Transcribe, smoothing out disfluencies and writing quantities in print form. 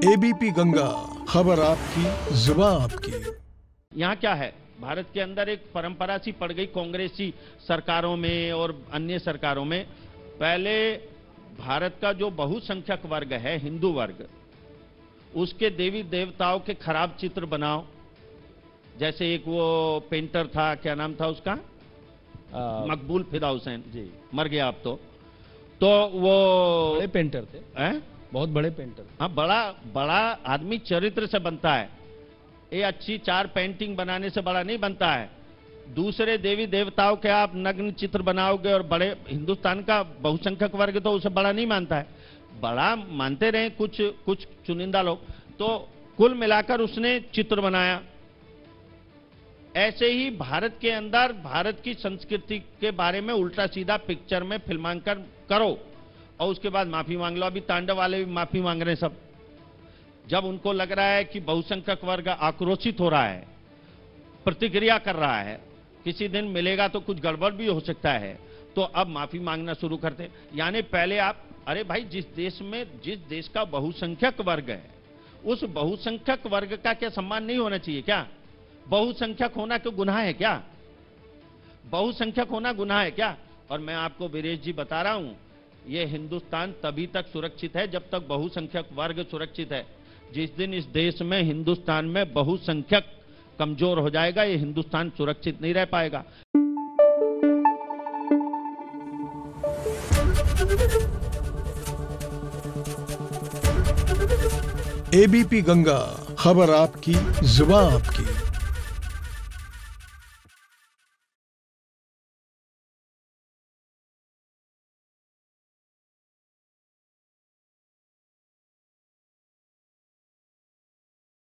ABP Ganga, खबर आपकी, जुबान आपकी। यहाँ क्या है, भारत के अंदर एक परंपरा सी पड़ गई कांग्रेसी सरकारों में और अन्य सरकारों में। पहले भारत का जो बहुसंख्यक वर्ग है, हिंदू वर्ग, उसके देवी देवताओं के खराब चित्र बनाओ। जैसे एक वो पेंटर था, क्या नाम था उसका, मकबूल फिदा हुसैन जी, मर गया अब तो वो बड़े पेंटर थे, बहुत बड़े पेंटर। हाँ, बड़ा आदमी चरित्र से बनता है, ये अच्छी चार पेंटिंग बनाने से बड़ा नहीं बनता है। दूसरे देवी देवताओं के आप नग्न चित्र बनाओगे, और बड़े हिंदुस्तान का बहुसंख्यक वर्ग तो उसे बड़ा नहीं मानता है। बड़ा मानते रहे कुछ चुनिंदा लोग, तो कुल मिलाकर उसने चित्र बनाया। ऐसे ही भारत के अंदर भारत की संस्कृति के बारे में उल्टा सीधा पिक्चर में फिल्मांकन करो और उसके बाद माफी मांग लो। अभी तांडव वाले भी माफी मांग रहे हैं सब। जब उनको लग रहा है कि बहुसंख्यक वर्ग आक्रोशित हो रहा है, प्रतिक्रिया कर रहा है, किसी दिन मिलेगा तो कुछ गड़बड़ भी हो सकता है, तो अब माफी मांगना शुरू करते। यानी पहले आप, अरे भाई, जिस देश का बहुसंख्यक वर्ग है, उस बहुसंख्यक वर्ग का क्या सम्मान नहीं होना चाहिए क्या? बहुसंख्यक होना क्यों गुनाह है क्या? बहुसंख्यक होना गुनाह है क्या? और मैं आपको वीरेश जी बता रहा हूं, यह हिंदुस्तान तभी तक सुरक्षित है जब तक बहुसंख्यक वर्ग सुरक्षित है। जिस दिन इस देश में, हिंदुस्तान में बहुसंख्यक कमजोर हो जाएगा, ये हिंदुस्तान सुरक्षित नहीं रह पाएगा। एबीपी गंगा, खबर आपकी, जुबान आपकी।